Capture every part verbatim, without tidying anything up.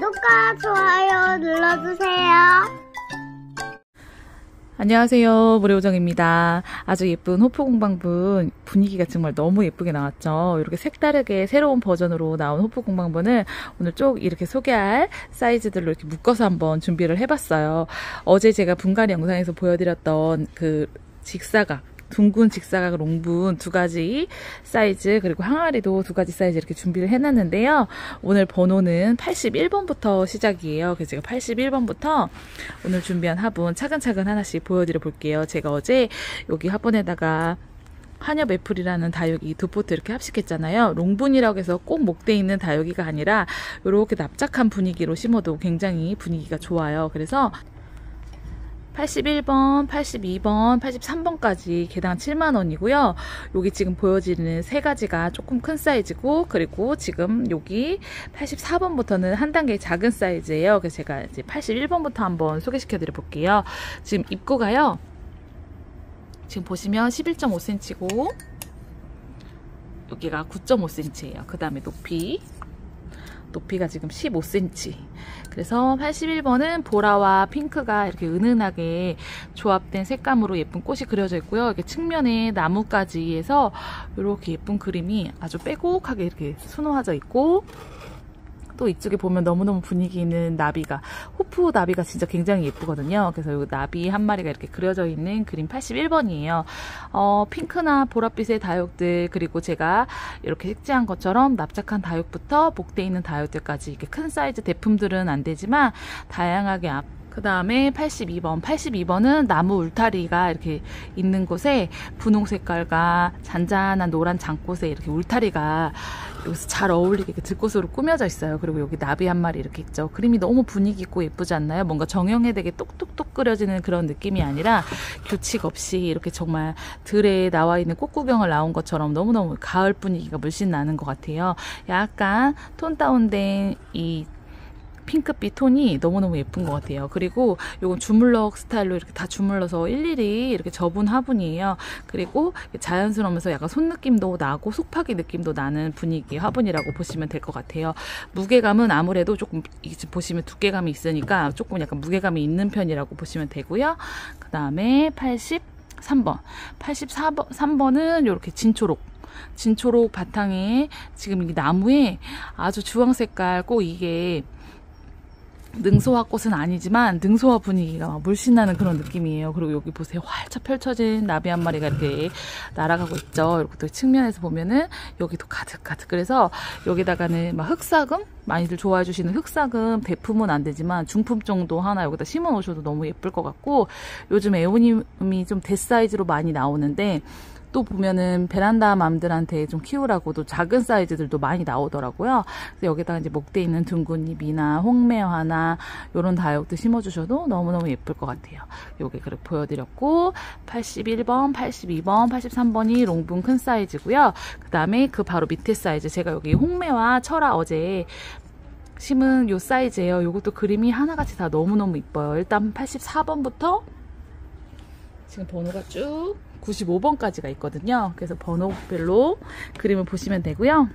구독과 좋아요 눌러주세요. 안녕하세요, 모래오정입니다. 아주 예쁜 호프공방분 분위기가 정말 너무 예쁘게 나왔죠. 이렇게 색다르게 새로운 버전으로 나온 호프공방분을 오늘 쭉 이렇게 소개할 사이즈들로 이렇게 묶어서 한번 준비를 해봤어요. 어제 제가 분갈이 영상에서 보여드렸던 그 직사각, 둥근 직사각 롱분 두 가지 사이즈, 그리고 항아리도 두 가지 사이즈 이렇게 준비를 해놨는데요. 오늘 번호는 팔십일 번부터 시작이에요. 그래서 제가 팔십일 번부터 오늘 준비한 화분 차근차근 하나씩 보여드려 볼게요. 제가 어제 여기 화분에다가 한엽 애플이라는 다육이 두 포트 이렇게 합식했잖아요. 롱분이라고 해서 꼭 목대 있는 다육이가 아니라 이렇게 납작한 분위기로 심어도 굉장히 분위기가 좋아요. 그래서 팔십일 번, 팔십이 번, 팔십삼 번까지 개당 칠만 원이고요. 여기 지금 보여지는 세 가지가 조금 큰 사이즈고, 그리고 지금 여기 팔십사 번부터는 한 단계 작은 사이즈예요. 그래서 제가 이제 팔십일 번부터 한번 소개시켜 드려 볼게요. 지금 입구가요, 지금 보시면 십일 점 오 센티미터고 여기가 구 점 오 센티미터예요. 그 다음에 높이 높이가 지금 십오 센티미터. 그래서 팔십일 번은 보라와 핑크가 이렇게 은은하게 조합된 색감으로 예쁜 꽃이 그려져 있고요. 이렇게 측면에 나무까지 해서 이렇게 예쁜 그림이 아주 빼곡하게 이렇게 수놓아져 있고, 또 이쪽에 보면 너무너무 분위기 있는 나비가, 호프 나비가 진짜 굉장히 예쁘거든요. 그래서 이 나비 한 마리가 이렇게 그려져 있는 그림 팔십일 번이에요. 어, 핑크나 보랏빛의 다육들, 그리고 제가 이렇게 색지한 것처럼 납작한 다육부터 목대 있는 다육들까지 이렇게 큰 사이즈 대품들은 안 되지만 다양하게 앞 그 다음에 팔십이 번. 팔십이 번은 나무 울타리가 이렇게 있는 곳에 분홍 색깔과 잔잔한 노란 장꽃에 이렇게 울타리가 여기서 잘 어울리게 들꽃으로 꾸며져 있어요. 그리고 여기 나비 한 마리 이렇게 있죠. 그림이 너무 분위기 있고 예쁘지 않나요? 뭔가 정형에 되게 똑똑똑 그려지는 그런 느낌이 아니라 규칙 없이 이렇게 정말 들에 나와 있는 꽃 구경을 나온 것처럼 너무너무 가을 분위기가 물씬 나는 것 같아요. 약간 톤 다운된 이 핑크빛 톤이 너무너무 예쁜 것 같아요. 그리고 이건 주물럭 스타일로 이렇게 다 주물러서 일일이 이렇게 접은 화분이에요. 그리고 자연스러우면서 약간 손 느낌도 나고 속파기 느낌도 나는 분위기의 화분이라고 보시면 될 것 같아요. 무게감은 아무래도 조금 지금 보시면 두께감이 있으니까 조금 약간 무게감이 있는 편이라고 보시면 되고요. 그 다음에 팔십삼 번. 팔십삼 번은 이렇게 진초록. 진초록 바탕에 지금 이 나무에 아주 주황 색깔, 꼭 이게 능소화 꽃은 아니지만 능소화 분위기가 막 물씬 나는 그런 느낌이에요. 그리고 여기 보세요. 활짝 펼쳐진 나비 한 마리가 이렇게 날아가고 있죠. 이렇게 또 측면에서 보면은 여기도 가득가득. 그래서 여기다가는 막 흑사금, 많이들 좋아해 주시는 흑사금, 대품은 안 되지만 중품 정도 하나 여기다 심어 놓으셔도 너무 예쁠 것 같고, 요즘 에오님이 좀 대사이즈로 많이 나오는데 또 보면은 베란다 맘들한테 좀 키우라고도 작은 사이즈들도 많이 나오더라고요. 그래서 여기다가 이제 목대 있는 둥근잎이나 홍매화나 이런 다육도 심어주셔도 너무너무 예쁠 것 같아요. 요게 그렇게 보여드렸고, 팔십일 번, 팔십이 번, 팔십삼 번이 롱분 큰 사이즈고요. 그 다음에 그 바로 밑에 사이즈, 제가 여기 홍매화 철화 어제 심은 요 사이즈예요. 요것도 그림이 하나같이 다 너무너무 이뻐요. 일단 팔십사 번부터 지금 번호가 쭉 구십오 번까지가 있거든요. 그래서 번호별로 그림을 보시면 되고요.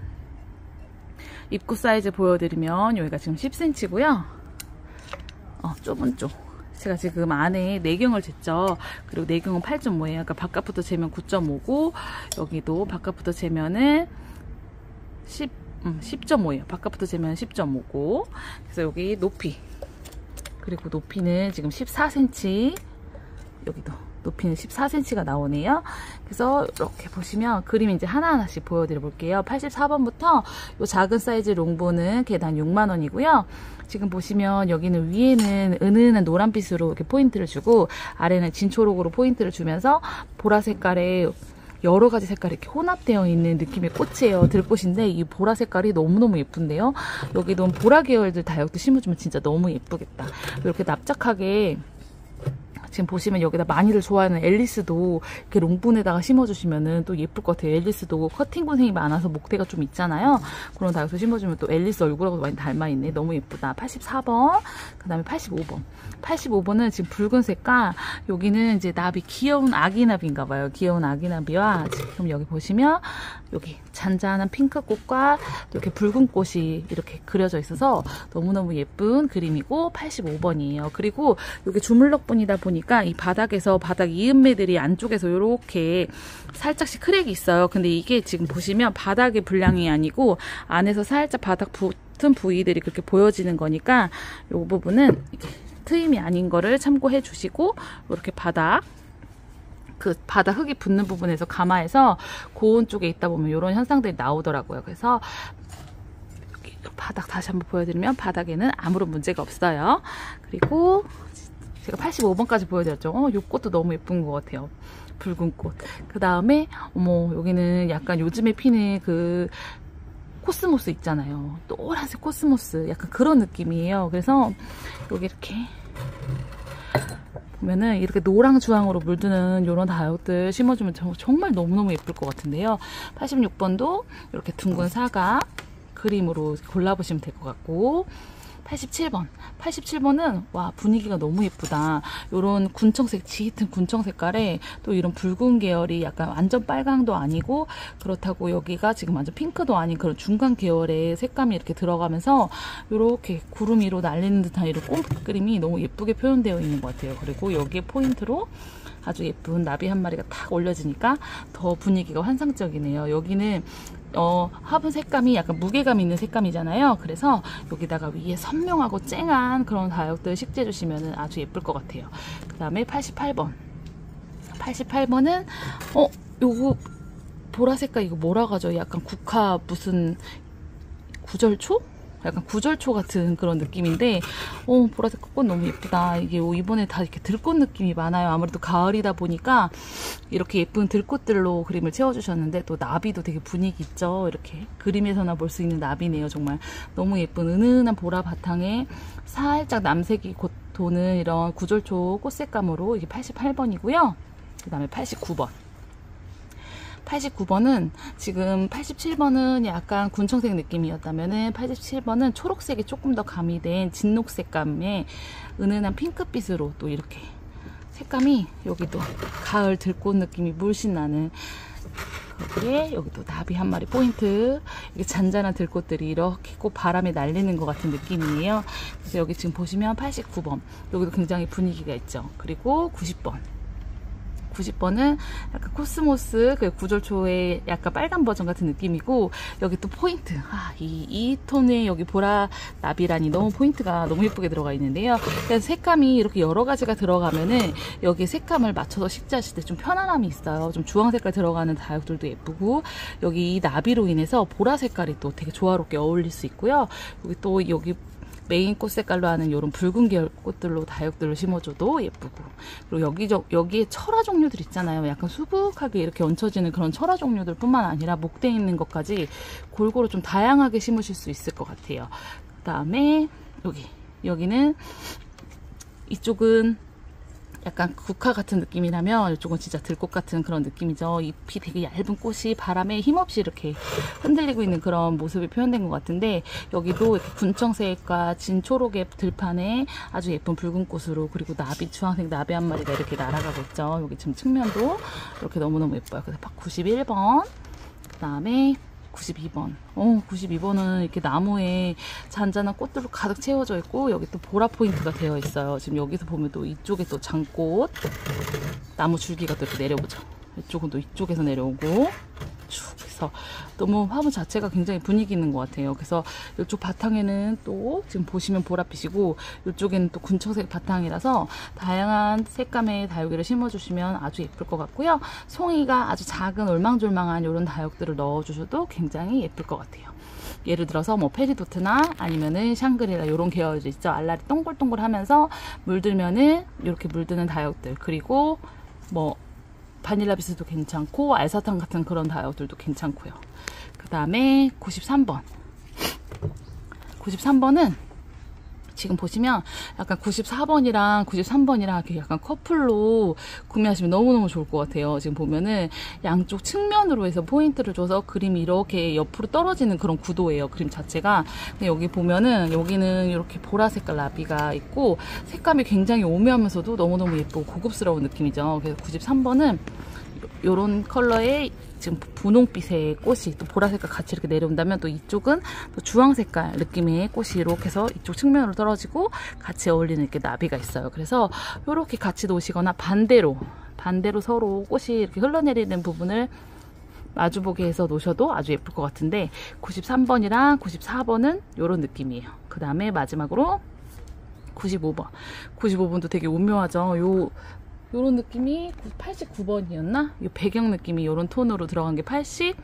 입구 사이즈 보여드리면 여기가 지금 십 센티미터고요. 어, 좁은 쪽. 제가 지금 안에 내경을 쟀죠. 그리고 내경은 팔 점 오예요. 그러니까 바깥부터 재면 구 점 오고, 여기도 바깥부터 재면은 십, 음, 십 점 오예요. 바깥부터 재면 십 점 오고. 그래서 여기 높이. 그리고 높이는 지금 십사 센티미터. 여기도. 높이는 십사 센티미터가 나오네요. 그래서 이렇게 보시면 그림 이제 하나하나씩 보여드려 볼게요. 팔십사 번부터 이 작은 사이즈 롱보는 개당 육만 원이고요. 지금 보시면 여기는 위에는 은은한 노란빛으로 이렇게 포인트를 주고, 아래는 진초록으로 포인트를 주면서 보라 색깔의 여러 가지 색깔이 이렇게 혼합되어 있는 느낌의 꽃이에요. 들꽃인데 이 보라 색깔이 너무너무 예쁜데요. 여기도 보라 계열들 다육도 심어주면 진짜 너무 예쁘겠다. 이렇게 납작하게 지금 보시면 여기다 많이들 좋아하는 앨리스도 이렇게 롱분에다가 심어주시면은 또 예쁠 것 같아요. 앨리스도 커팅 군생이 많아서 목대가 좀 있잖아요. 그런 다육도 심어주면 또 앨리스 얼굴하고 많이 닮아있네. 너무 예쁘다. 팔십사 번, 그 다음에 팔십오 번. 팔십오 번은 지금 붉은 색깔, 여기는 이제 나비, 귀여운 아기 나비인가봐요. 귀여운 아기 나비와 지금 여기 보시면 여기 잔잔한 핑크꽃과 이렇게 붉은 꽃이 이렇게 그려져 있어서 너무너무 예쁜 그림이고 팔십오 번이에요. 그리고 이게 주물럭분이다 보니까 이 바닥에서 바닥 이음매들이 안쪽에서 이렇게 살짝씩 크랙이 있어요. 근데 이게 지금 보시면 바닥의 불량이 아니고 안에서 살짝 바닥 붙은 부위들이 그렇게 보여지는 거니까 이 부분은 이게 트임이 아닌 거를 참고해 주시고 이렇게 바닥 그 바닥 흙이 붙는 부분에서 가마에서 고온 쪽에 있다 보면 이런 현상들이 나오더라고요. 그래서 여기 바닥 다시 한번 보여드리면 바닥에는 아무런 문제가 없어요. 그리고 제가 팔십오 번까지 보여드렸죠. 어, 이 꽃도 너무 예쁜 것 같아요. 붉은 꽃. 그 다음에 어머 여기는 약간 요즘에 피는 그 코스모스 있잖아요. 노란색 코스모스 약간 그런 느낌이에요. 그래서 여기 이렇게 보면은 이렇게 노랑 주황으로 물드는 이런 다육들 심어주면 정말 너무너무 예쁠 것 같은데요. 팔십육 번도 이렇게 둥근 사각 그림으로 골라보시면 될 것 같고, 팔십칠 번. 팔십칠 번은 와 분위기가 너무 예쁘다. 이런 군청색, 짙은 군청 색깔에 또 이런 붉은 계열이 약간 완전 빨강도 아니고 그렇다고 여기가 지금 완전 핑크도 아닌 그런 중간 계열의 색감이 이렇게 들어가면서 이렇게 구름 위로 날리는 듯한 이런 꽃 그림이 너무 예쁘게 표현되어 있는 것 같아요. 그리고 여기에 포인트로 아주 예쁜 나비 한 마리가 탁 올려지니까 더 분위기가 환상적이네요. 여기는 어, 화분 색감이 약간 무게감 있는 색감이잖아요. 그래서 여기다가 위에 선명하고 쨍한 그런 다육들 식재해 주시면 아주 예쁠 것 같아요. 그 다음에 팔십팔 번. 팔십팔 번은 어 요거 보라 색깔 이거 뭐라고 하죠? 약간 국화 무슨 구절초? 약간 구절초 같은 그런 느낌인데 어 보라색 꽃 너무 예쁘다. 이게 이번에 다 이렇게 들꽃 느낌이 많아요. 아무래도 가을이다 보니까 이렇게 예쁜 들꽃들로 그림을 채워주셨는데 또 나비도 되게 분위기 있죠. 이렇게 그림에서나 볼 수 있는 나비네요. 정말 너무 예쁜 은은한 보라 바탕에 살짝 남색이 곧 도는 이런 구절초 꽃 색감으로 이게 팔십팔 번이고요. 그 다음에 팔십구 번. 팔십구 번은 지금 팔십칠 번은 약간 군청색 느낌이었다면은 팔십칠 번은 초록색이 조금 더 가미된 진녹색감의 은은한 핑크빛으로 또 이렇게 색감이 여기도 가을 들꽃 느낌이 물씬 나는 거기에 여기도 나비 한 마리 포인트. 이게 잔잔한 들꽃들이 이렇게 꼭 바람에 날리는 것 같은 느낌이에요. 그래서 여기 지금 보시면 팔십구 번 여기도 굉장히 분위기가 있죠. 그리고 구십 번. 구십 번은 약간 코스모스 그 구절초의 약간 빨간 버전 같은 느낌이고 여기 또 포인트 아, 이, 이 톤의 여기 보라 나비란이 너무 포인트가 너무 예쁘게 들어가 있는데요. 그래서 색감이 이렇게 여러 가지가 들어가면은 여기 색감을 맞춰서 식재하실 때 좀 편안함이 있어요. 좀 주황 색깔 들어가는 다육들도 예쁘고 여기 이 나비로 인해서 보라 색깔이 또 되게 조화롭게 어울릴 수 있고요. 여기 또 여기 메인 꽃 색깔로 하는 이런 붉은 계열 꽃들로 다육들로 심어줘도 예쁘고 그리고 여기 저, 여기에 철화 종류들 있잖아요. 약간 수북하게 이렇게 얹혀지는 그런 철화 종류들 뿐만 아니라 목대 있는 것까지 골고루 좀 다양하게 심으실 수 있을 것 같아요. 그 다음에 여기 여기는 이쪽은 약간 국화 같은 느낌이라면 이쪽은 진짜 들꽃 같은 그런 느낌이죠. 잎이 되게 얇은 꽃이 바람에 힘없이 이렇게 흔들리고 있는 그런 모습이 표현된 것 같은데 여기도 이렇게 군청색과 진초록의 들판에 아주 예쁜 붉은 꽃으로 그리고 나비 주황색 나비 한 마리가 이렇게 날아가고 있죠. 여기 지금 측면도 이렇게 너무너무 예뻐요. 그래서 구십일 번 그 다음에 구십이 번. 어, 구십이 번은 이렇게 나무에 잔잔한 꽃들로 가득 채워져 있고 여기 또 보라 포인트가 되어 있어요. 지금 여기서 보면 또 이쪽에 또 장꽃 나무 줄기가 또 이렇게 내려오죠. 이쪽은 또 이쪽에서 내려오고 쭉 해서 너무 화분 자체가 굉장히 분위기 있는 것 같아요. 그래서 이쪽 바탕에는 또 지금 보시면 보랏빛이고 이쪽에는 또 군청색 바탕이라서 다양한 색감의 다육이를 심어주시면 아주 예쁠 것 같고요. 송이가 아주 작은 올망졸망한 이런 다육들을 넣어주셔도 굉장히 예쁠 것 같아요. 예를 들어서 뭐 페리도트나 아니면은 샹그리라 이런 계열들 있죠. 알알이 동글동글 하면서 물들면은 이렇게 물드는 다육들 그리고 뭐 바닐라 비스도 괜찮고 알사탕 같은 그런 다육들도 괜찮고요. 그 다음에 구십삼 번. 구십삼 번은 지금 보시면 약간 구십사 번이랑 구십삼 번이랑 이렇게 약간 커플로 구매하시면 너무너무 좋을 것 같아요. 지금 보면은 양쪽 측면으로 해서 포인트를 줘서 그림이 이렇게 옆으로 떨어지는 그런 구도예요. 그림 자체가. 근데 여기 보면은 여기는 이렇게 보라 색깔 나비가 있고 색감이 굉장히 오묘하면서도 너무너무 예쁘고 고급스러운 느낌이죠. 그래서 구십삼 번은 요런 컬러의 지금 분홍빛의 꽃이 또 보라색과 같이 이렇게 내려온다면 또 이쪽은 또 주황색깔 느낌의 꽃이 이렇게 해서 이쪽 측면으로 떨어지고 같이 어울리는 이렇게 나비가 있어요. 그래서 이렇게 같이 놓으시거나 반대로 반대로 서로 꽃이 이렇게 흘러내리는 부분을 마주보게 해서 놓으셔도 아주 예쁠 것 같은데 구십삼 번이랑 구십사 번은 이런 느낌이에요. 그 다음에 마지막으로 구십오 번. 구십오 번도 되게 오묘하죠. 요 요런 느낌이 팔십구 번이었나? 이 배경 느낌이 요런 톤으로 들어간 게 팔십,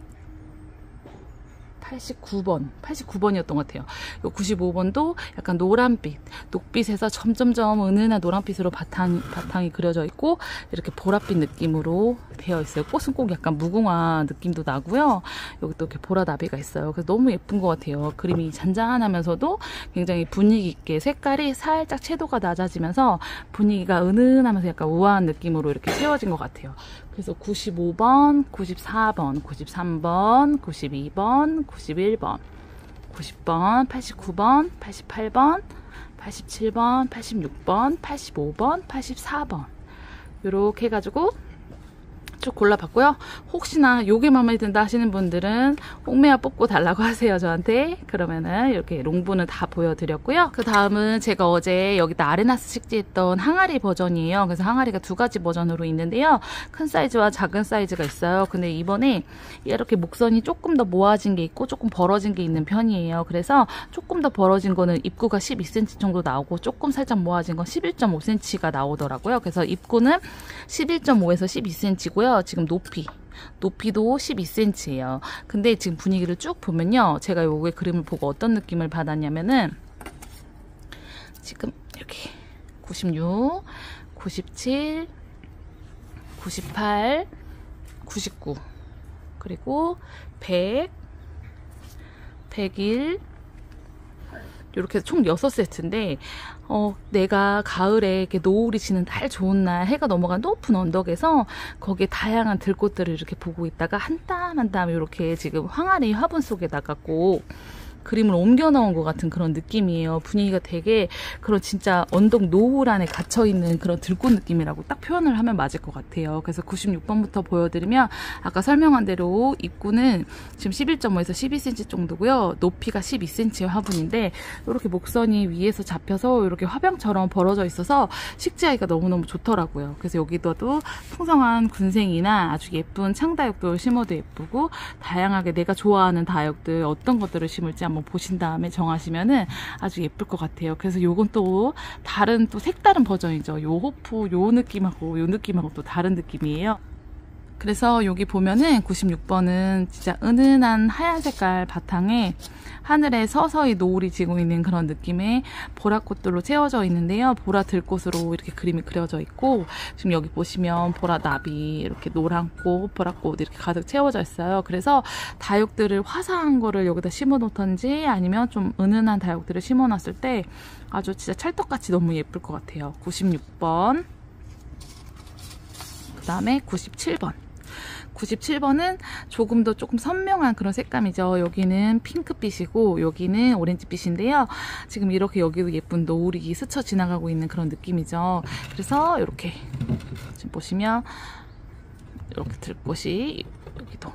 팔십구 번, 팔십구 번이었던 것 같아요. 요 구십오 번도 약간 노란빛, 녹빛에서 점점점 은은한 노란빛으로 바탕, 바탕이 그려져 있고 이렇게 보랏빛 느낌으로 되어 있어요. 꽃은 꼭 약간 무궁화 느낌도 나고요. 여기 또 이렇게 보라나비가 있어요. 그래서 너무 예쁜 것 같아요. 그림이 잔잔하면서도 굉장히 분위기 있게 색깔이 살짝 채도가 낮아지면서 분위기가 은은하면서 약간 우아한 느낌으로 이렇게 채워진 것 같아요. 그래서 구십오 번, 구십사 번, 구십삼 번, 구십이 번, 구십일 번, 구십 번, 팔십구 번, 팔십팔 번, 팔십칠 번, 팔십육 번, 팔십오 번, 팔십사 번 이렇게 해가지고 쭉 골라봤고요. 혹시나 요게 마음에 든다 하시는 분들은 홍매화 뽑고 달라고 하세요, 저한테. 그러면은 이렇게 롱분은 다 보여드렸고요. 그 다음은 제가 어제 여기다 아레나스 식재했던 항아리 버전이에요. 그래서 항아리가 두 가지 버전으로 있는데요. 큰 사이즈와 작은 사이즈가 있어요. 근데 이번에 이렇게 목선이 조금 더 모아진 게 있고 조금 벌어진 게 있는 편이에요. 그래서 조금 더 벌어진 거는 입구가 십이 센티미터 정도 나오고 조금 살짝 모아진 건 십일 점 오 센티미터가 나오더라고요. 그래서 입구는 십일 점 오에서 십이 센티미터고요. 지금 높이 높이도 십이 센티미터예요. 근데 지금 분위기를 쭉 보면요, 제가 요게 그림을 보고 어떤 느낌을 받았냐면은 지금 이렇게 구십육, 구십칠, 구십팔, 구십구 그리고 백, 백일 이렇게 총 여섯 세트인데 어, 내가 가을에 이렇게 노을이 지는 날 좋은 날 해가 넘어간 높은 언덕에서 거기에 다양한 들꽃들을 이렇게 보고 있다가 한 땀 한 땀 이렇게 지금 항아리 화분 속에다가 꼭 그림을 옮겨 넣은 것 같은 그런 느낌이에요. 분위기가 되게 그런 진짜 언덕 노을 안에 갇혀있는 그런 들꽃 느낌이라고 딱 표현을 하면 맞을 것 같아요. 그래서 구십육 번부터 보여드리면 아까 설명한 대로 입구는 지금 십일 점 오에서 십이 센티미터 정도고요. 높이가 십이 센티미터의 화분인데 이렇게 목선이 위에서 잡혀서 이렇게 화병처럼 벌어져 있어서 식재하기가 너무너무 좋더라고요. 그래서 여기다도 풍성한 군생이나 아주 예쁜 창다육들 심어도 예쁘고 다양하게 내가 좋아하는 다육들 어떤 것들을 심을지 한번 보신 다음에 정하시면은 아주 예쁠 것 같아요. 그래서 요건 또 다른 또 색다른 버전이죠. 요 호프 요 느낌하고 요 느낌하고 또 다른 느낌이에요. 그래서 여기 보면은 구십육 번은 진짜 은은한 하얀 색깔 바탕에 하늘에 서서히 노을이 지고 있는 그런 느낌의 보라꽃들로 채워져 있는데요. 보라 들꽃으로 이렇게 그림이 그려져 있고 지금 여기 보시면 보라 나비 이렇게 노란꽃, 보라꽃 이렇게 가득 채워져 있어요. 그래서 다육들을 화사한 거를 여기다 심어 놓던지 아니면 좀 은은한 다육들을 심어 놨을 때 아주 진짜 찰떡같이 너무 예쁠 것 같아요. 구십육 번 그 다음에 구십칠 번 구십칠 번은 조금 더 조금 선명한 그런 색감이죠. 여기는 핑크빛이고 여기는 오렌지빛인데요. 지금 이렇게 여기도 예쁜 노을이 스쳐 지나가고 있는 그런 느낌이죠. 그래서 이렇게 지금 보시면 이렇게 들꽃이 여기도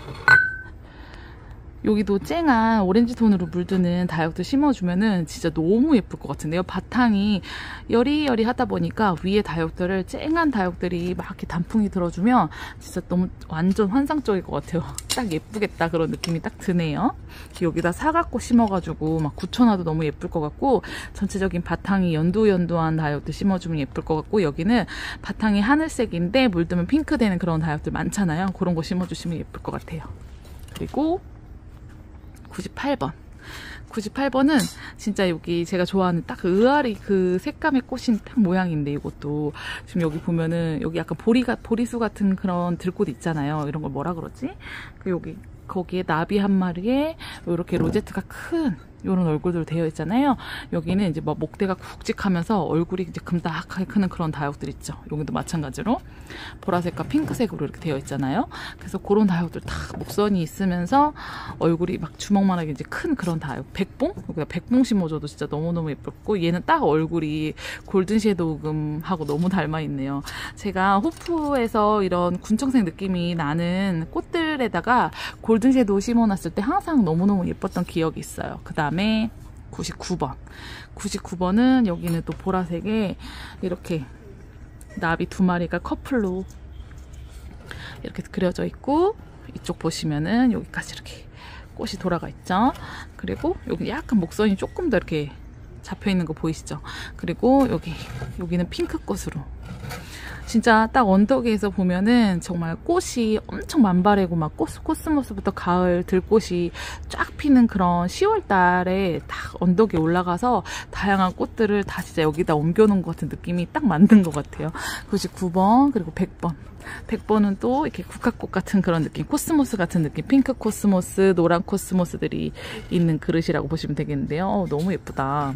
여기도 쨍한 오렌지 톤으로 물드는 다육들 심어주면은 진짜 너무 예쁠 것 같은데요. 바탕이 여리여리 하다 보니까 위에 다육들을 쨍한 다육들이 막 이렇게 단풍이 들어주면 진짜 너무 완전 환상적일 것 같아요. 딱 예쁘겠다 그런 느낌이 딱 드네요. 여기다 사과꽃 심어가지고 막 굳혀놔도 너무 예쁠 것 같고 전체적인 바탕이 연두연두한 다육들 심어주면 예쁠 것 같고 여기는 바탕이 하늘색인데 물들면 핑크 되는 그런 다육들 많잖아요. 그런 거 심어주시면 예쁠 것 같아요. 그리고 구십팔 번 구십팔 번은 진짜 여기 제가 좋아하는 딱 의아리 그 색감의 꽃인 딱 모양인데 이것도 지금 여기 보면은 여기 약간 보리가, 보리수 같은 그런 들꽃 있잖아요. 이런 걸 뭐라 그러지? 그 여기 거기에 나비 한 마리에 이렇게 로제트가 큰 요런 얼굴들 되어 있잖아요. 여기는 이제 뭐 목대가 굵직하면서 얼굴이 이제 금닥하게 크는 그런 다육들 있죠. 여기도 마찬가지로 보라색과 핑크색으로 이렇게 되어 있잖아요. 그래서 그런 다육들 다 목선이 있으면서 얼굴이 막 주먹만하게 이제 큰 그런 다육. 백봉? 여기다 백봉 심어줘도 진짜 너무너무 예뻤고, 얘는 딱 얼굴이 골든 섀도우금하고 너무 닮아 있네요. 제가 호프에서 이런 군청색 느낌이 나는 꽃들에다가 골든 섀도우 심어놨을 때 항상 너무너무 예뻤던 기억이 있어요. 그 다음에 구십구 번. 구십구 번은 여기는 또 보라색에 이렇게 나비 두 마리가 커플로 이렇게 그려져 있고, 이쪽 보시면은 여기까지 이렇게 꽃이 돌아가 있죠. 그리고 여기 약간 목선이 조금 더 이렇게 잡혀 있는 거 보이시죠? 그리고 여기 여기는 핑크꽃으로, 진짜 딱 언덕에서 보면은 정말 꽃이 엄청 만발하고 막 코스, 코스모스부터 가을 들꽃이 쫙 피는 그런 시월 달에 딱 언덕에 올라가서 다양한 꽃들을 다 진짜 여기다 옮겨놓은 것 같은 느낌이 딱 만든 것 같아요. 구십구 번 그리고 백 번. 백 번은 또 이렇게 국화꽃 같은 그런 느낌, 코스모스 같은 느낌, 핑크 코스모스, 노란 코스모스들이 있는 그릇이라고 보시면 되겠는데요. 어, 너무 예쁘다.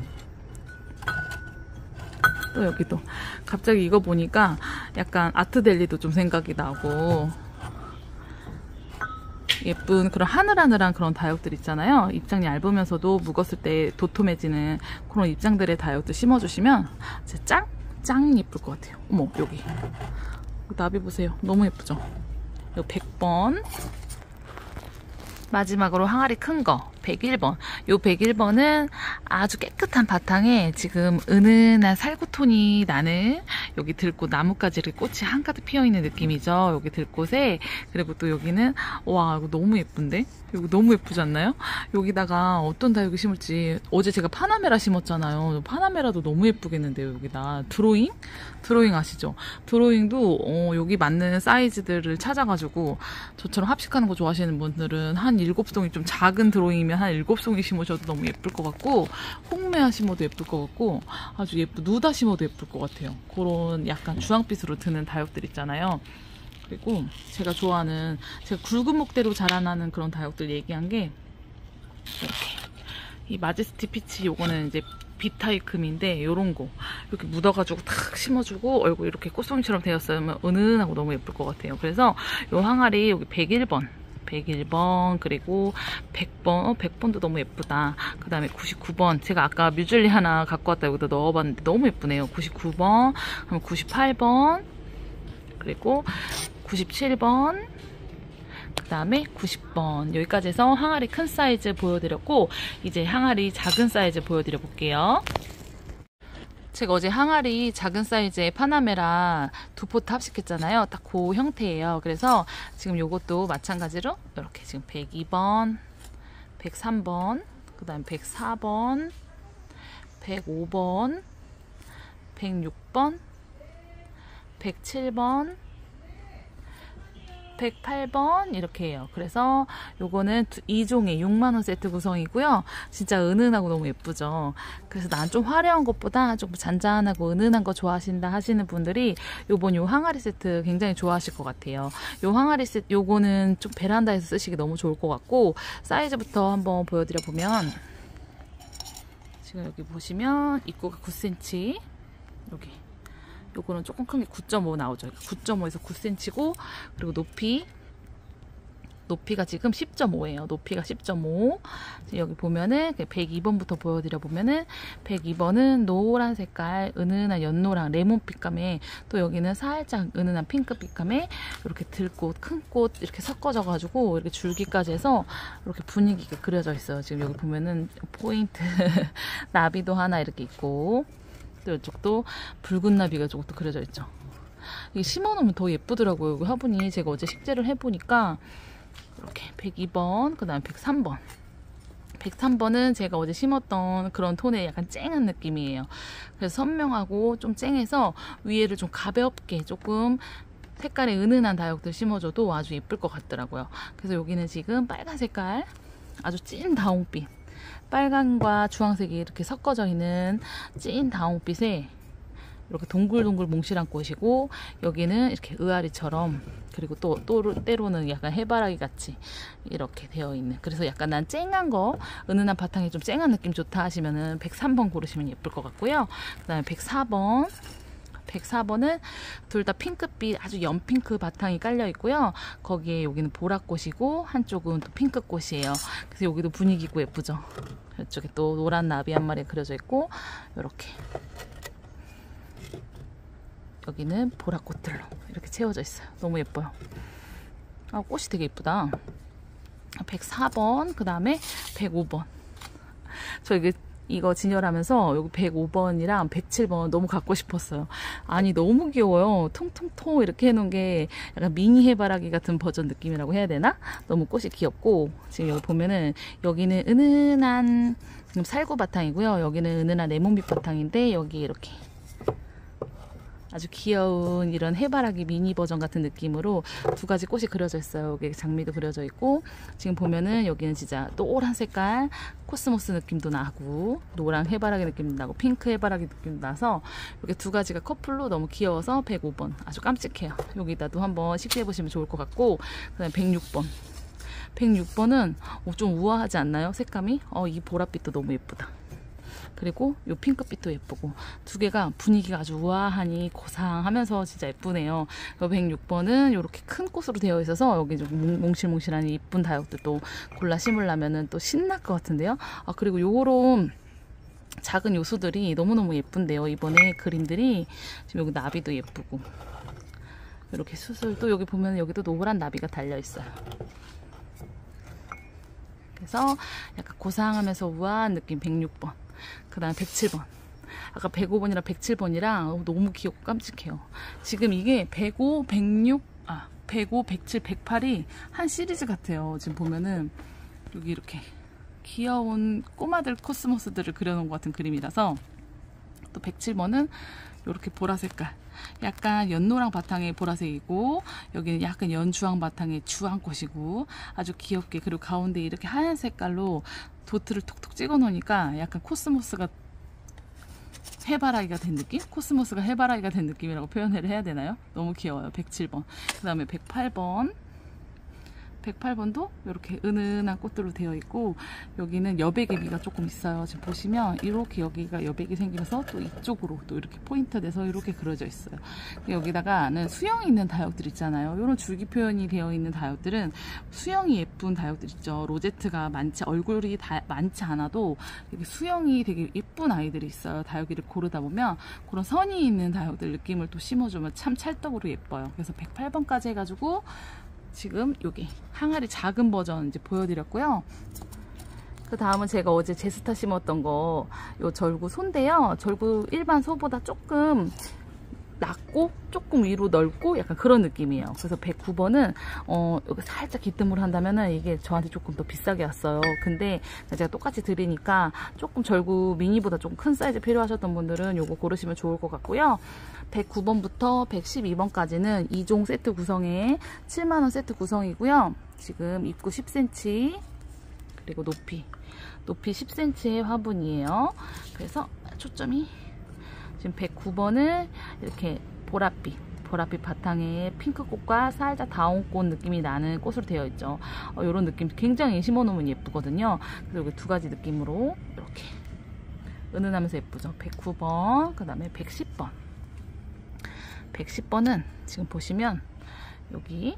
또 여기도 갑자기 이거 보니까 약간 아트델리도 좀 생각이 나고, 예쁜 그런 하늘하늘한 그런 다육들 있잖아요. 입장이 얇으면서도 묵었을 때 도톰해지는 그런 입장들의 다육들 심어주시면 진짜 짱! 짱 예쁠 것 같아요. 어머, 여기 나비 보세요. 너무 예쁘죠? 여기 백 번. 마지막으로 항아리 큰 거 백일 번. 요 백일 번은 아주 깨끗한 바탕에 지금 은은한 살구톤이 나는 여기 들꽃, 나뭇가지 이렇게 꽃이 한가득 피어있는 느낌이죠. 여기 들꽃에. 그리고 또 여기는, 와, 이거 너무 예쁜데? 이거 너무 예쁘지 않나요? 여기다가 어떤 다육을 심을지, 어제 제가 파나메라 심었잖아요. 파나메라도 너무 예쁘겠는데요. 여기다 드로잉? 드로잉 아시죠? 드로잉도 어, 여기 맞는 사이즈들을 찾아가지고, 저처럼 합식하는 거 좋아하시는 분들은 한 일곱 송이, 좀 작은 드로잉이면 한 일곱 송이 심으셔도 너무 예쁠 것 같고, 홍매화 심어도 예쁠 것 같고, 아주 예쁜 누다 심어도 예쁠 것 같아요. 그런 약간 주황빛으로 드는 다육들 있잖아요. 그리고 제가 좋아하는, 제가 굵은 목대로 자라나는 그런 다육들 얘기한 게 이렇게, 이 마제스티 피치, 요거는 이제 비타이큼인데 요런 거 이렇게 묻어가지고 탁 심어주고 얼굴 이렇게 꽃송이처럼 되었으면 은은하고 너무 예쁠 것 같아요. 그래서 요 항아리 여기 백일 번, 백일 번, 그리고 백 번, 어, 백 번도 너무 예쁘다. 그 다음에 구십구 번, 제가 아까 뮤즐리 하나 갖고 왔다 여기다 넣어봤는데 너무 예쁘네요. 구십구 번, 그럼 구십팔 번, 그리고 구십칠 번, 그 다음에 구십 번. 여기까지 해서 항아리 큰 사이즈 보여드렸고, 이제 항아리 작은 사이즈 보여드려 볼게요. 제가 어제 항아리 작은 사이즈의 파나메라 두 포트 합식했잖아요. 딱 그 형태예요. 그래서 지금 요것도 마찬가지로 이렇게 지금 백이 번, 백삼 번, 그 다음에 백사 번, 백오 번, 백육 번, 백칠 번, 백팔 번 이렇게 해요. 그래서 요거는 이 종의 육만 원 세트 구성이고요. 진짜 은은하고 너무 예쁘죠. 그래서 난 좀 화려한 것보다 좀 잔잔하고 은은한 거 좋아하신다 하시는 분들이 요번 요 항아리 세트 굉장히 좋아하실 것 같아요. 요 항아리 세트 요거는 좀 베란다에서 쓰시기 너무 좋을 것 같고, 사이즈부터 한번 보여드려 보면, 지금 여기 보시면 입구가 구 센티미터, 여기 요거는 조금 큰 게 구 점 오 나오죠. 구 점 오에서 구 센티미터고, 그리고 높이 높이가 지금 십 점 오예요. 높이가 십 점 오. 여기 보면은 백이 번부터 보여드려 보면은, 백이 번은 노란 색깔, 은은한 연노랑 레몬 빛감에, 또 여기는 살짝 은은한 핑크 빛감에 이렇게 들꽃, 큰 꽃 이렇게 섞어져 가지고 이렇게 줄기까지 해서 이렇게 분위기 있게 그려져 있어요. 지금 여기 보면은 포인트 나비도 하나 이렇게 있고, 또 이쪽도 붉은 나비가 저것도 그려져 있죠. 이게 심어놓으면 더 예쁘더라고요. 여기 화분이 제가 어제 식재를 해보니까 이렇게 백이 번, 그 다음에 백삼 번. 백삼 번은 제가 어제 심었던 그런 톤의 약간 쨍한 느낌이에요. 그래서 선명하고 좀 쨍해서 위에를 좀 가볍게 조금 색깔이 은은한 다육들 심어줘도 아주 예쁠 것 같더라고요. 그래서 여기는 지금 빨간 색깔, 아주 찐 다홍빛, 빨간과 주황색이 이렇게 섞어져 있는 찐 다홍빛에 이렇게 동글동글 몽실한 꽃이고, 여기는 이렇게 의아리처럼, 그리고 또, 또 때로는 약간 해바라기 같이 이렇게 되어 있는, 그래서 약간 난 쨍한 거, 은은한 바탕이 좀 쨍한 느낌 좋다 하시면은 백삼 번 고르시면 예쁠 것 같고요. 그 다음에 백사 번. 백사 번은 둘 다 핑크빛 아주 연핑크 바탕이 깔려 있고요. 거기에 여기는 보라꽃이고 한쪽은 또 핑크꽃이에요. 그래서 여기도 분위기 있고 예쁘죠. 이쪽에 또 노란 나비 한 마리 그려져 있고, 이렇게 여기는 보라꽃들로 이렇게 채워져 있어요. 너무 예뻐요. 아, 꽃이 되게 예쁘다. 백사 번, 그 다음에 백오 번. 저 이게 이거 진열하면서 여기 백오 번이랑 백칠 번 너무 갖고 싶었어요. 아니 너무 귀여워요. 통통통 이렇게 해놓은 게 약간 미니 해바라기 같은 버전 느낌이라고 해야 되나? 너무 꽃이 귀엽고, 지금 여기 보면은 여기는 은은한 살구 바탕이고요. 여기는 은은한 레몬빛 바탕인데, 여기 이렇게 아주 귀여운 이런 해바라기 미니 버전 같은 느낌으로 두 가지 꽃이 그려져 있어요. 여기 장미도 그려져 있고, 지금 보면은 여기는 진짜 노란 색깔 코스모스 느낌도 나고, 노란 해바라기 느낌도 나고, 핑크 해바라기 느낌도 나서 이렇게 두 가지가 커플로 너무 귀여워서 백오 번 아주 깜찍해요. 여기다도 한번 식재해 보시면 좋을 것 같고, 그 다음에 백육 번. 백육 번은 좀 우아하지 않나요? 색감이? 어, 이 보랏빛도 너무 예쁘다. 그리고 이 핑크빛도 예쁘고, 두 개가 분위기가 아주 우아하니 고상하면서 진짜 예쁘네요. 백육 번은 이렇게 큰 꽃으로 되어 있어서 여기 좀 몽실몽실한 예쁜 다육들도 골라 심으려면 또 신날 것 같은데요. 아, 그리고 요런 작은 요수들이 너무너무 예쁜데요. 이번에 그림들이 지금 여기 나비도 예쁘고, 이렇게 수술, 또 여기 보면 여기도 노란 나비가 달려 있어요. 그래서 약간 고상하면서 우아한 느낌 백육 번. 그 다음에 백칠 번. 아까 백오 번이랑 백칠 번이랑 너무 귀엽고 깜찍해요. 지금 이게 백오, 백육, 아, 백오, 백칠, 백팔이 한 시리즈 같아요. 지금 보면은 여기 이렇게 귀여운 꼬마들 코스모스들을 그려놓은 것 같은 그림이라서. 또 백칠 번은 이렇게 보라 색깔, 약간 연노랑 바탕의 보라색이고, 여기는 약간 연주황 바탕의 주황꽃이고, 아주 귀엽게, 그리고 가운데 이렇게 하얀 색깔로 도트를 톡톡 찍어 놓으니까 약간 코스모스가 해바라기가 된 느낌? 코스모스가 해바라기가 된 느낌이라고 표현을 해야 되나요? 너무 귀여워요. 백칠 번. 그 다음에 백팔 번. 백팔 번도 이렇게 은은한 꽃들로 되어 있고, 여기는 여백개비가 조금 있어요. 지금 보시면 이렇게 여기가 여백이 생기면서 또 이쪽으로 또 이렇게 포인트 돼서 이렇게 그려져 있어요. 여기다가는 수영이 있는 다육들 있잖아요. 이런 줄기 표현이 되어 있는 다육들은 수영이 예쁜 다육들 있죠. 로제트가 많지, 얼굴이 다, 많지 않아도 이렇게 수영이 되게 예쁜 아이들이 있어요. 다육이를 고르다 보면 그런 선이 있는 다육들 느낌을 또 심어주면 참 찰떡으로 예뻐요. 그래서 백팔 번까지 해가지고 지금 여기 항아리 작은 버전 이제 보여드렸고요. 그 다음은 제가 어제 제스타 심었던 거, 요 절구 소인데요. 절구 일반 소보다 조금 낮고 조금 위로 넓고 약간 그런 느낌이에요. 그래서 백구 번은 어 여기 살짝 기뜸으로 한다면은 이게 저한테 조금 더 비싸게 왔어요. 근데 제가 똑같이 드리니까 조금 절구 미니보다 조금 큰 사이즈 필요하셨던 분들은 요거 고르시면 좋을 것 같고요. 백구 번부터 백십이 번까지는 이 종 세트 구성에 칠만 원 세트 구성이고요. 지금 입구 십 센티미터, 그리고 높이 높이 십 센티미터의 화분이에요. 그래서 초점이 지금 백구 번은 이렇게 보랏빛 보랏빛 바탕에 핑크꽃과 살짝 다운꽃 느낌이 나는 꽃으로 되어 있죠. 어, 이런 느낌 굉장히 심어놓으면 예쁘거든요. 그리고 두 가지 느낌으로 이렇게 은은하면서 예쁘죠. 백구 번, 그 다음에 백십 번. 백십 번은 지금 보시면 여기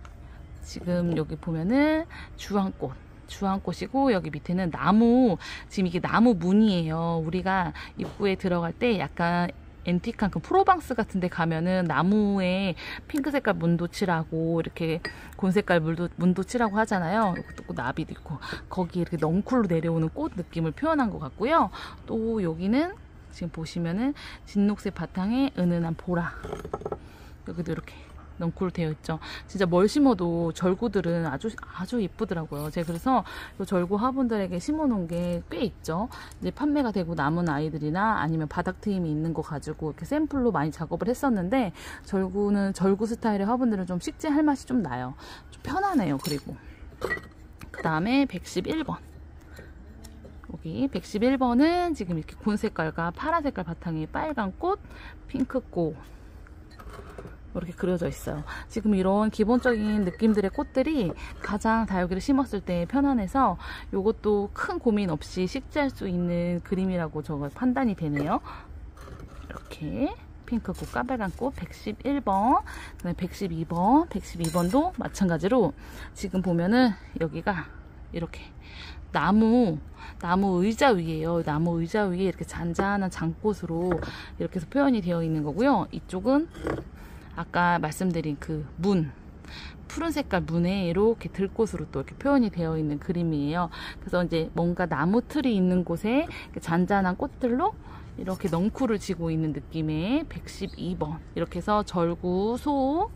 지금 여기 보면은 주황꽃 주황꽃이고, 여기 밑에는 나무, 지금 이게 나무 문이에요. 우리가 입구에 들어갈 때 약간 앤틱한 그 프로방스 같은 데 가면은 나무에 핑크 색깔 문도 칠하고 이렇게 곤 색깔 물도, 문도 칠하고 하잖아요. 또 나비도 있고, 거기 이렇게 넝쿨로 내려오는 꽃 느낌을 표현한 것 같고요. 또 여기는 지금 보시면은 진녹색 바탕에 은은한 보라, 여기도 이렇게 넝쿨 되어 있죠. 진짜 뭘 심어도 절구들은 아주 아주 예쁘더라고요. 제가 그래서 이 절구 화분들에게 심어 놓은 게 꽤 있죠. 이제 판매가 되고 남은 아이들이나 아니면 바닥 트임이 있는 거 가지고 이렇게 샘플로 많이 작업을 했었는데, 절구는 절구 스타일의 화분들은 좀 식재할 맛이 좀 나요. 좀 편하네요. 그리고 그 다음에 백십일 번. 여기 백십일 번은 지금 이렇게 곤 색깔과 파란 색깔 바탕에 빨간 꽃, 핑크 꽃 이렇게 그려져 있어요. 지금 이런 기본적인 느낌들의 꽃들이 가장 다육이를 심었을 때 편안해서 이것도 큰 고민 없이 식재할 수 있는 그림이라고 저가 판단이 되네요. 이렇게 핑크꽃, 까빨간꽃 백십일 번, 그다음에 백십이 번, 백십이 번도 마찬가지로 지금 보면은 여기가 이렇게 나무, 나무 의자 위에요. 나무 의자 위에 이렇게 잔잔한 장꽃으로 이렇게 해서 표현이 되어 있는 거고요. 이쪽은 아까 말씀드린 그 문, 푸른 색깔 문에 이렇게 들꽃으로 또 이렇게 표현이 되어 있는 그림이에요. 그래서 이제 뭔가 나무 틀이 있는 곳에 잔잔한 꽃들로 이렇게 넝쿨을 지고 있는 느낌의 백십이 번. 이렇게 해서 절구, 소,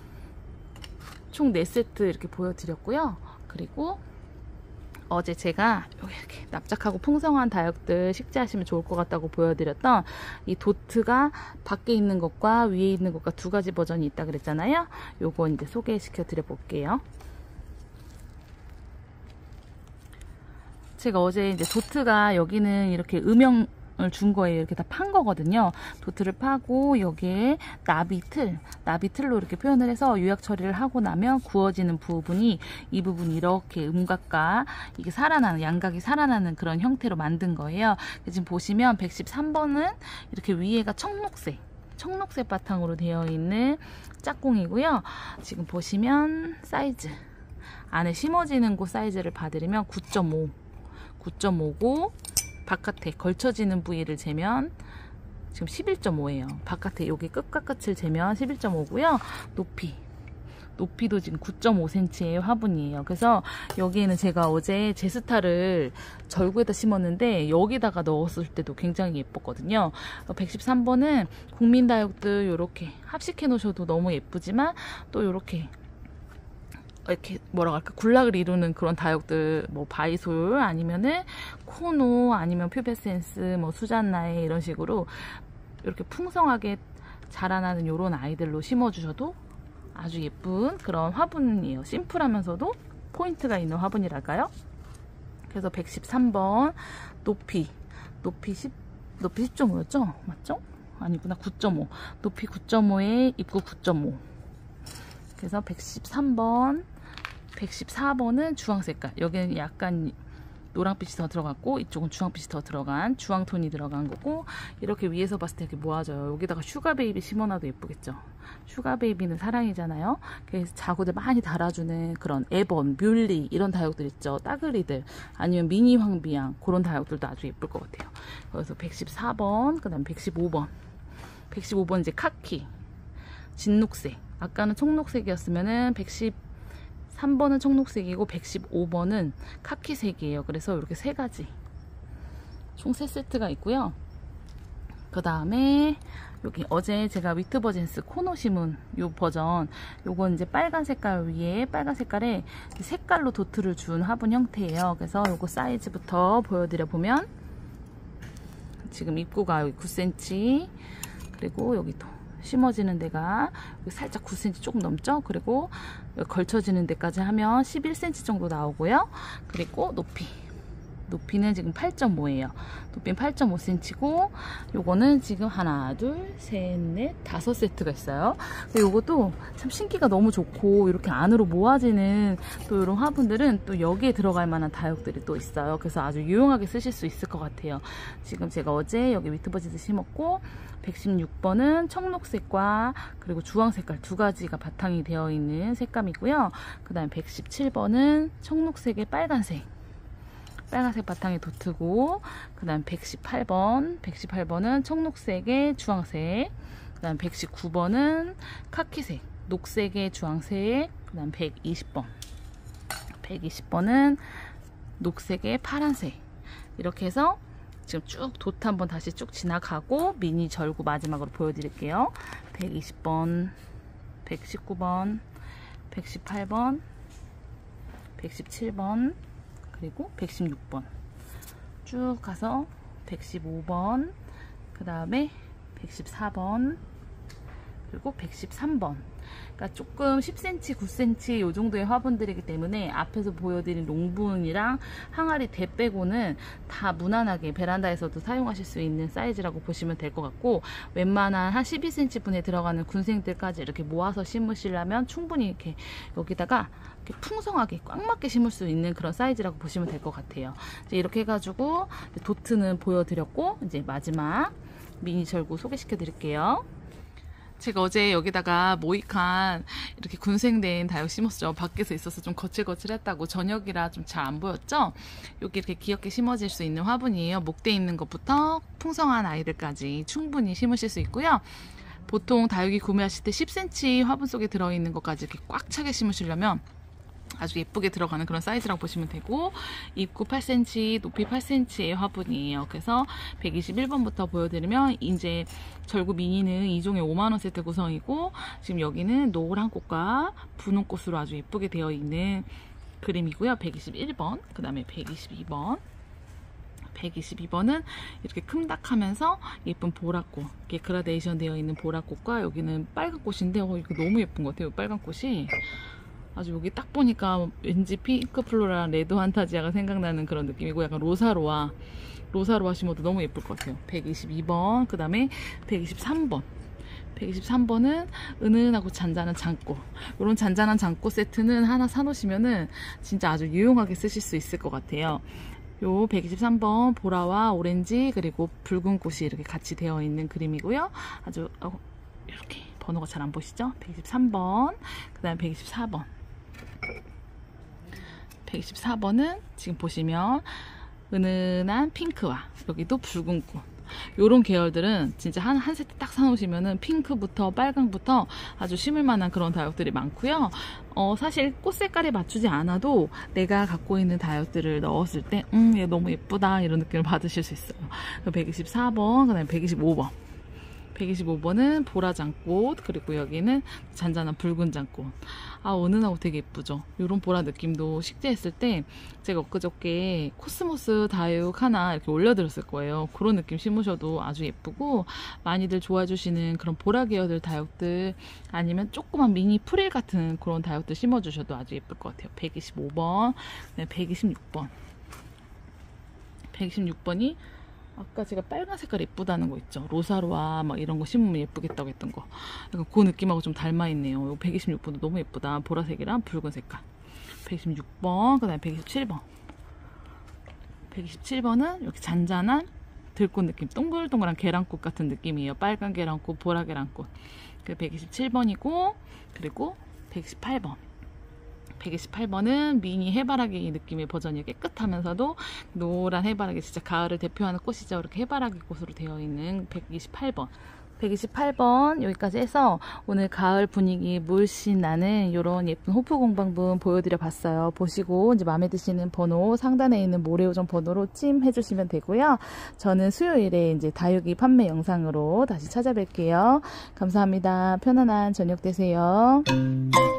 총 네 세트 이렇게 보여드렸고요. 그리고 어제 제가 이렇게 납작하고 풍성한 다육들 식재하시면 좋을 것 같다고 보여드렸던 이 도트가 밖에 있는 것과 위에 있는 것과 두 가지 버전이 있다 그랬잖아요. 요거 이제 소개시켜 드려 볼게요. 제가 어제 이제 도트가 여기는 이렇게 음영 을 준 거예요. 이렇게 다 판 거거든요. 도트를 파고 여기에 나비틀, 나비틀로 이렇게 표현을 해서 유약 처리를 하고 나면 구워지는 부분이 이 부분이 이렇게 음각과 이게 살아나는, 양각이 살아나는 그런 형태로 만든 거예요. 지금 보시면 백십삼 번은 이렇게 위에가 청록색, 청록색 바탕으로 되어 있는 짝꿍이고요. 지금 보시면 사이즈, 안에 심어지는 곳 사이즈를 봐드리면 구 점 오, 구 점 오고 바깥에 걸쳐지는 부위를 재면 지금 십일 점 오예요. 바깥에 여기 끝과 끝을 재면 십일 점 오고요. 높이 높이도 지금 구 점 오 센티미터의 화분이에요. 그래서 여기에는 제가 어제 제스타를 절구에다 심었는데 여기다가 넣었을 때도 굉장히 예뻤거든요. 백십삼 번은 국민다육들 이렇게 합식해 놓으셔도 너무 예쁘지만 또 이렇게 이렇게 뭐라고 할까, 군락을 이루는 그런 다육들, 뭐 바이솔 아니면은 코노 아니면 퓨베센스, 뭐 수잔나에 이런 식으로 이렇게 풍성하게 자라나는 이런 아이들로 심어주셔도 아주 예쁜 그런 화분이에요. 심플하면서도 포인트가 있는 화분이랄까요? 그래서 백십삼 번 높이 높이 십 높이 십 점 오였죠? 맞죠? 아니구나, 구 점 오. 높이 구 점 오에 입구 구 점 오. 그래서 백십삼 번, 백십사 번은 주황 색깔. 여기는 약간 노랑빛이 더 들어갔고 이쪽은 주황빛이 더 들어간 주황톤이 들어간 거고, 이렇게 위에서 봤을 때 이렇게 모아져요. 여기다가 슈가베이비 심어놔도 예쁘겠죠. 슈가베이비는 사랑이잖아요. 그래서 자구들 많이 달아주는 그런 에번, 뮬리 이런 다육들 있죠. 따그리들 아니면 미니 황비양 그런 다육들도 아주 예쁠 것 같아요. 그래서 백십사 번, 그 다음 백십오 번, 백십오 번 이제 카키 진녹색, 아까는 청록색이었으면은 백십삼 번은 청록색이고 백십오 번은 카키색이에요. 그래서 이렇게 세 가지 총 세 세트가 있고요. 그 다음에 여기 어제 제가 위트버진스 코노 심은 요 버전, 요건 이제 빨간 색깔 위에 빨간 색깔에 색깔로 도트를 준 화분 형태예요. 그래서 요거 사이즈부터 보여드려 보면 지금 입구가 여기 구 센티미터, 그리고 여기 또 심어지는 데가 살짝 구 센티미터 조금 넘죠. 그리고 걸쳐지는 데까지 하면 십일 센티미터 정도 나오고요. 그리고 높이 높이는 지금 팔 점 오예요. 높이는 팔 점 오 센티미터고 요거는 지금 하나, 둘, 셋, 넷, 다섯 세트가 있어요. 요것도 참 신기가 너무 좋고 이렇게 안으로 모아지는 또 이런 화분들은 또 여기에 들어갈 만한 다육들이 또 있어요. 그래서 아주 유용하게 쓰실 수 있을 것 같아요. 지금 제가 어제 여기 위트버짓을 심었고 백십육 번은 청록색과 그리고 주황색깔 두 가지가 바탕이 되어 있는 색감이고요. 그 다음에 백십칠 번은 청록색에 빨간색, 빨간색 바탕에 도트고, 그 다음 백십팔 번, 백십팔 번은 청록색에 주황색, 그 다음 백십구 번은 카키색, 녹색에 주황색, 그 다음 백이십 번, 백이십 번은 녹색에 파란색. 이렇게 해서 지금 쭉 도트 한번 다시 쭉 지나가고 미니 절구 마지막으로 보여드릴게요. 백이십 번, 백십구 번, 백십팔 번, 백십칠 번, 그리고 백십육 번 쭉 가서 백십오 번, 그 다음에 백십사 번, 그리고 백십삼 번. 그러니까 조금 십 센티미터, 구 센티미터 이 정도의 화분들이기 때문에 앞에서 보여드린 롱분이랑 항아리 대 빼고는 다 무난하게 베란다에서도 사용하실 수 있는 사이즈라고 보시면 될 것 같고, 웬만한 한 십이 센티미터 분에 들어가는 군생들까지 이렇게 모아서 심으시려면 충분히 이렇게 여기다가 이렇게 풍성하게 꽉 맞게 심을 수 있는 그런 사이즈라고 보시면 될 것 같아요. 이제 이렇게 해가지고 도트는 보여드렸고, 이제 마지막 미니 절구 소개시켜 드릴게요. 제가 어제 여기다가 모이칸 이렇게 군생된 다육 심었죠. 밖에서 있어서 좀 거칠거칠했다고, 저녁이라 좀 잘 안 보였죠. 여기 이렇게 귀엽게 심어질 수 있는 화분이에요. 목대 있는 것부터 풍성한 아이들까지 충분히 심으실 수 있고요. 보통 다육이 구매하실 때 십 센티미터 화분 속에 들어있는 것까지 이렇게 꽉 차게 심으시려면 아주 예쁘게 들어가는 그런 사이즈라고 보시면 되고, 입구 팔 센티미터, 높이 팔 센티미터의 화분이에요. 그래서 백이십일 번부터 보여드리면, 이제 절구 미니는 이 종의 오만 원 세트 구성이고, 지금 여기는 노란 꽃과 분홍 꽃으로 아주 예쁘게 되어 있는 그림이고요. 백이십일 번, 그 다음에 백이십이 번. 백이십이 번은 이렇게 큼닥하면서 예쁜 보라꽃, 이렇게 그라데이션 되어 있는 보라꽃과, 여기는 빨간 꽃인데, 어, 이거 너무 예쁜 것 같아요. 빨간 꽃이. 아주 여기 딱 보니까 왠지 핑크 플로라, 레드 환타지아가 생각나는 그런 느낌이고, 약간 로사로아, 로사로아 심어도 너무 예쁠 것 같아요. 백이십이 번, 그 다음에 백이십삼 번. 백이십삼 번은 은은하고 잔잔한 장꽃. 이런 잔잔한 장꽃 세트는 하나 사놓으시면은 진짜 아주 유용하게 쓰실 수 있을 것 같아요. 요 백이십삼 번 보라와 오렌지 그리고 붉은 꽃이 이렇게 같이 되어 있는 그림이고요. 아주 어, 이렇게 번호가 잘 안 보시죠? 백이십삼 번, 그 다음에 백이십사 번. 백이십사 번은 지금 보시면 은은한 핑크와 여기도 붉은 꽃, 요런 계열들은 진짜 한, 한 세트 딱 사놓으시면은 핑크부터 빨강부터 아주 심을 만한 그런 다육들이 많고요. 어, 사실 꽃 색깔에 맞추지 않아도 내가 갖고 있는 다육들을 넣었을 때, 음, 얘 너무 예쁘다, 이런 느낌을 받으실 수 있어요. 백이십사 번, 그 다음에 백이십오 번. 백이십오 번은 보라장꽃, 그리고 여기는 잔잔한 붉은 장꽃. 아, 은은하고 되게 예쁘죠. 이런 보라 느낌도 식재했을 때 제가 엊그저께 코스모스 다육 하나 이렇게 올려드렸을 거예요. 그런 느낌 심으셔도 아주 예쁘고, 많이들 좋아해 주시는 그런 보라 계열들 다육들, 아니면 조그만 미니 프릴 같은 그런 다육들 심어주셔도 아주 예쁠 것 같아요. 백이십오 번, 네, 백이십육 번. 백이십육 번이 아까 제가 빨간 색깔 예쁘다는 거 있죠. 로사로아 막 이런 거 심으면 예쁘겠다고 했던 거. 약간 그 느낌하고 좀 닮아있네요. 백이십육 번도 너무 예쁘다. 보라색이랑 붉은 색깔. 백이십육 번, 그 다음에 백이십칠 번. 백이십칠 번은 이렇게 잔잔한 들꽃 느낌. 동글동글한 계란꽃 같은 느낌이에요. 빨간 계란꽃, 보라 계란꽃. 백이십칠 번이고, 그리고 백이십팔 번. 백이십팔 번은 미니 해바라기 느낌의 버전이 깨끗하면서도 노란 해바라기, 진짜 가을을 대표하는 꽃이죠. 이렇게 해바라기 꽃으로 되어 있는 백이십팔 번. 백이십팔 번 여기까지 해서 오늘 가을 분위기 물씬 나는 이런 예쁜 호프 공방분 보여드려 봤어요. 보시고 이제 마음에 드시는 번호 상단에 있는 모래오전 번호로 찜해 주시면 되고요. 저는 수요일에 이제 다육이 판매 영상으로 다시 찾아뵐게요. 감사합니다. 편안한 저녁 되세요.